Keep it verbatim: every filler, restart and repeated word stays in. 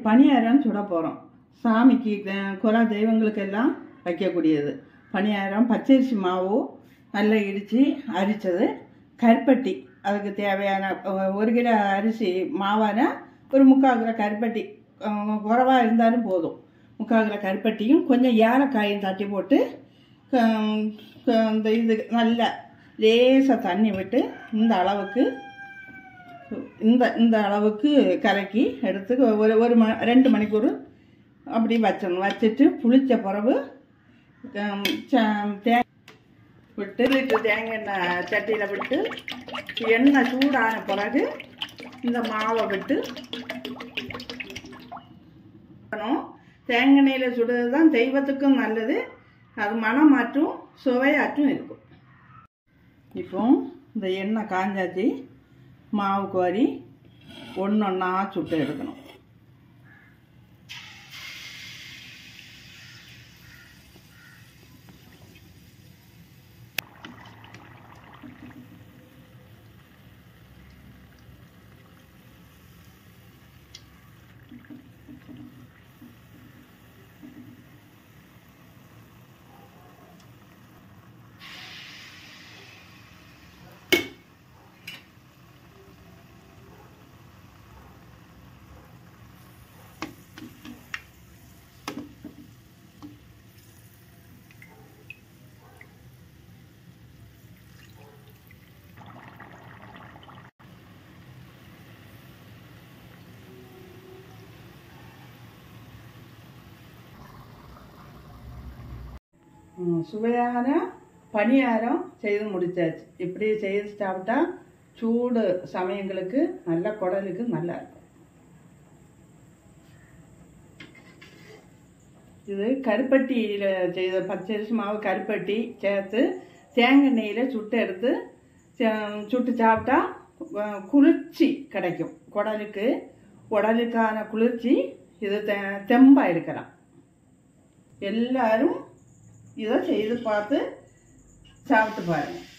பணியாரம் சுட போகிறோம். சாமிக்கு குல தெய்வங்களுக்கெல்லாம் வைக்கக்கூடியது பணியாரம். பச்சரிசி மாவு நல்லா இடித்து அரித்தது, கருப்பட்டி, அதுக்கு தேவையான ஒரு கிலோ அரிசி மாவான ஒரு முக்கால் கிலோ கருப்பட்டி, குறைவாக இருந்தாலும் போதும். முக்கால் கிலோ கருப்பட்டியும் கொஞ்சம் ஏலக்காயும் தட்டி போட்டு இந்த இது நல்லா லேசாக தண்ணி விட்டு இந்த அளவுக்கு இந்த இந்த அளவுக்கு கலக்கி எடுத்து ஒரு ஒரு ம ரெண்டு மணிக்கூர் அப்படி வச்சிடணும். வச்சுட்டு புளிச்ச பிறகு தேங்காய் விட்டு லிட்டர் தேங்காய் எண்ணெய் சட்டியில் விட்டு எண்ணெய் சூடான பிறகு இந்த மாவை விட்டு தேங்காய் எண்ணெயில் சுடுறது தான் தெய்வத்துக்கும் நல்லது. அது மனம் மாற்றும் சுவையாற்றும் இருக்கும். இப்போ இந்த எண்ணெய் காஞ்சாச்சு, மாவு கோரி ஒன்று ஒன்றா சுட்டு எடுக்கணும். சுவையான பணியாரம் செய்து முடிச்சாச்சு. இப்படி செய்து சாப்பிட்டா சூடு சமயங்களுக்கு நல்ல குடலுக்கு நல்லா இருக்கும். இது கருப்பட்டியில் செய்த பச்சரிசி மாவு கருப்பட்டி சேர்த்து தேங்காய் எண்ணெயில் சுட்டு எடுத்து சுட்டு சாப்பிட்டா குளிர்ச்சி கிடைக்கும் குடலுக்கு. உடலுக்கான குளிர்ச்சி இது தெம்பாக இருக்கலாம். எல்லாரும் இதை செய்து பார்த்து சாப்பிட்டு பாருங்கள்.